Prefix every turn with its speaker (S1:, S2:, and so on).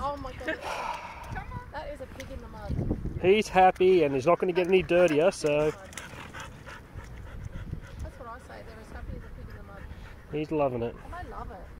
S1: Oh my god. That is a pig in the mud.
S2: He's happy and he's not going to get any dirtier, so
S1: That's what I say. They're as happy as a pig in the mud.
S2: he's loving it.
S1: And I love it.